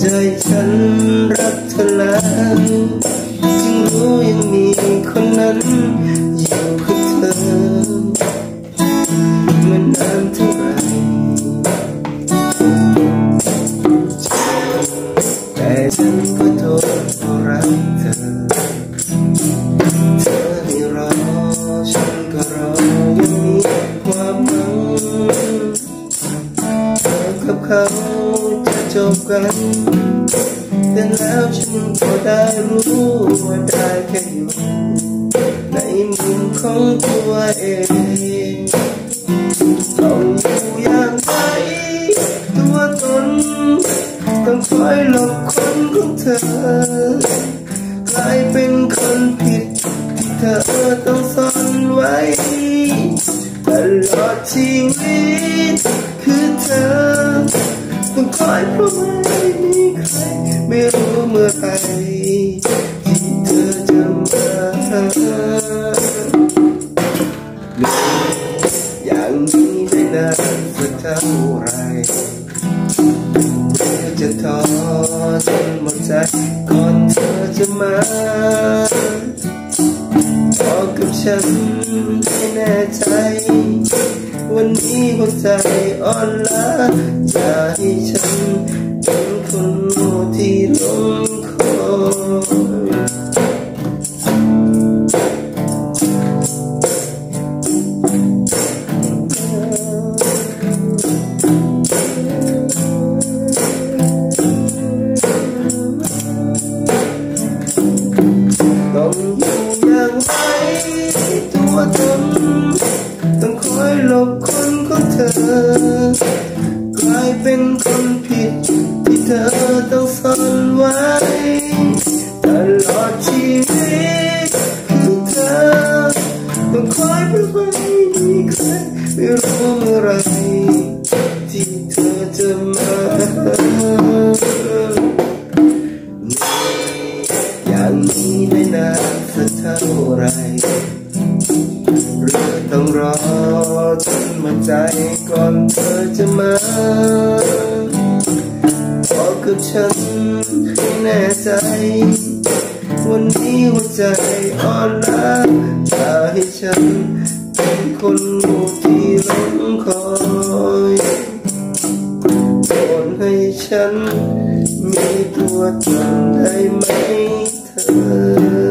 ฉันรักเธอแล้วจึงรู้ยังมีคนนั้นอยู่กับเธอมันนานเท่าไรแต่ฉันก็ทนรักเธอให้รอฉันก็รอยังมีความหวังเธอกับเขาจะจบกันแต่แล้วฉันก็ได้รู้ว่าได้แค่อยู่ในมุมของตัวเองต้องอยู่อย่างไรตัวตนต้องคอยหลบคนของเธอกลายเป็นคนผิดที่เธอต้องซ่อนไว้ตลอดชีวิตคือเธอต้องคอยเพราะไม่มีใครไม่รู้เมื่อไหร่ที่เธอจะมาอย่างนี้ได้นานสักเท่าไรเธอจะท้อจนหมดใจก่อนเธอจะมาบอกกับฉันให้แน่ใจวันนี้หัวใจอ่อนล้าอย่าให้ฉันเป็นคนโง่ที่หลงคอยต้องอยู่อย่างไรตัวตนต้องคอยหลบคนของเธอกลายเป็นคนผิดที่เธอต้องซ่อนไว้ตลอดชีวิตคือเธอต้องคอยเพราะไม่มีใครไม่รู้เมื่อไรที่เธอจะมาอย่างนี้ได้นานสักเท่าไรหรือต้องรอจนหมดใจก่อนเธอจะมาบอกกับฉันให้แน่ใจวันนี้หัวใจอ่อนล้าอย่าให้ฉันเป็นคนโง่ที่หลงคอยโปรดให้ฉันมีตัวตนได้ไหมเธอ